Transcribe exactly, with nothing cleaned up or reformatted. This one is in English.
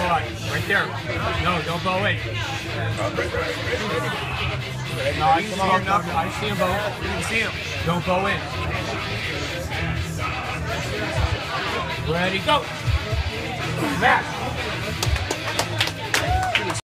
what? Right there. No, don't go in. No, I see him up. I see him both. You can see him. Don't go in. Ready, go. Back.